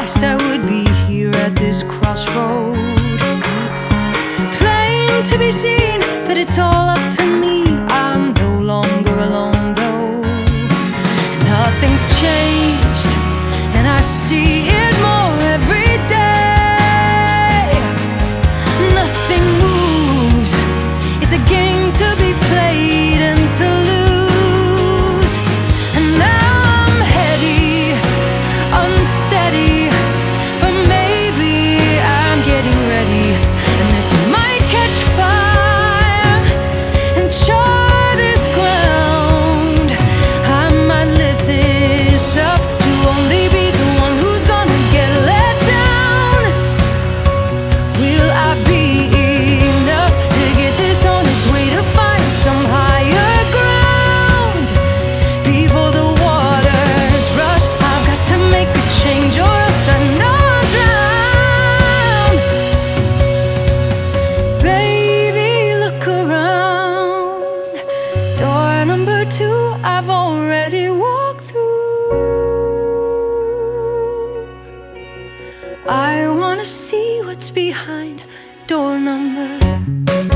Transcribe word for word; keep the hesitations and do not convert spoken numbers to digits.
Christ, I would be here at this crossroad, plain to be seen that it's all up to me. I'm no longer alone though. Nothing's changed, and I see it more every day. Nothing moves, it's a game to be played and to lose. And now I'm heady, unsteady, but maybe I'm getting ready. And this might catch fire and char this ground. I might lift this up to only be the one who's gonna get let down. Will I be enough to get this on its way to find some higher ground? Before the waters rush, I've got to make a change or else I know I'll drown. Baby, look around. Door number two, I've already walked through. I wanna see what's behind door number